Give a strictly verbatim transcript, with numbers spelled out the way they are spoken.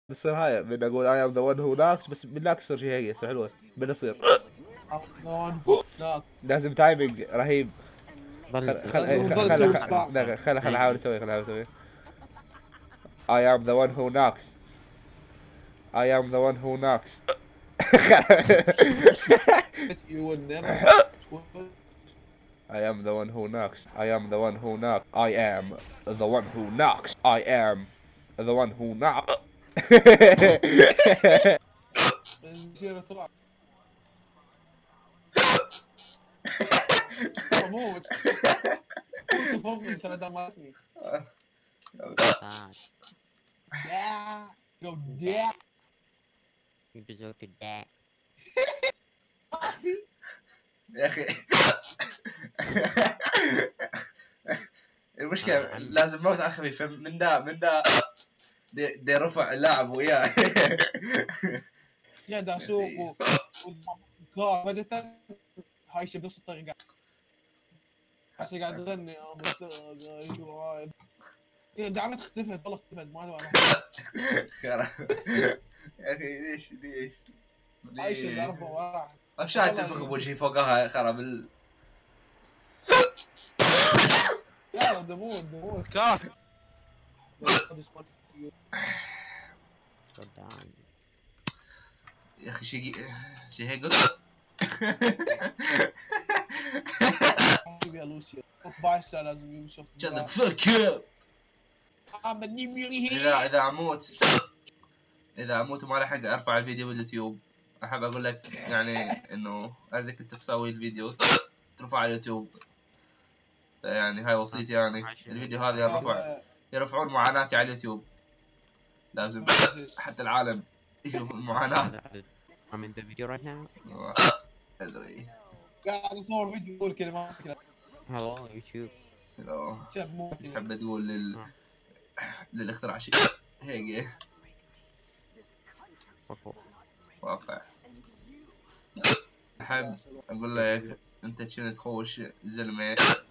بتصير هاي بدي اقول اي ام ذا ون هو ناكس، بس بالعكس تصير شي هيك حلوه بدي تصير. لازم تايمينج رهيب. ضل خل خل لازم خل تضل خل تسوي خل صباع. خل خل خل إيه. احاول اسوي خل احاول اسوي I am the one who knocks. I am the one who knocks. You would never. I am the one who knocks. I am the one who knocks. I am the one who knocks. I am the one who knocks. الزيرة طلع موت موت فوقني ترى دمرتني. تعال. Yeah. Go yeah. You deserve to die. يا اخي المشكلة لازم موت على الخفيف من دا من دا دي, دي رفع لاعب وياه. يا دا اسوق و بدت هاي شي بنص الطريق هسه قاعد اغني ايوه دعمت اختفت والله اختفت ما خرا يا اخي ليش ليش هاي شي ضربه وراح اشاد تنفخ بوجهي فوقها خرا بال لا دموت دموت كافي. يا اخي شي شي هيك قلت يا لوسيا بايسا لازم يمشي شد فك يو. I'm a new here. اذا اذا اموت اذا اموت وما لحق ارفع الفيديو باليوتيوب، احب اقول لك يعني انه اريدك انت تسوي الفيديو ترفع على اليوتيوب. يعني هاي وصيتي، يعني الفيديو هذا يرفع يرفعون معاناتي على اليوتيوب. لازم حتى العالم يشوف المعاناة. I'm in the video right now. ادري قاعد اصور فيديو يقول كلمات Hello YouTube. لو شاف مو تحب تقول لل للاختراع شيء هيك واقع. احب اقول لك انت كنت خوش زلمه